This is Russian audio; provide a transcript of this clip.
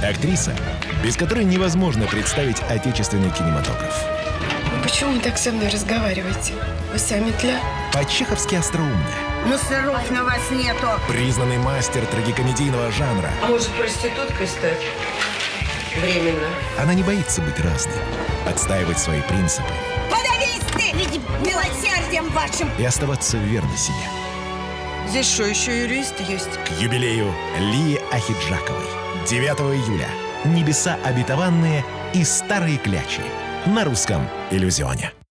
Актриса, без которой невозможно представить отечественный кинематограф. Почему вы так со мной разговариваете? Вы сами тля. По-чеховски остроумная. Мусоров на вас нету. Признанный мастер трагикомедийного жанра. А может, проституткой стать? Временно. Она не боится быть разной, отстаивать свои принципы. Подавись ты, ведь милосердием вашим. И оставаться верной себе. Здесь что, еще юрист есть? К юбилею Лии Ахеджаковой. 9 июля. «Небеса обетованные» и «Старые клячи» на русском иллюзионе.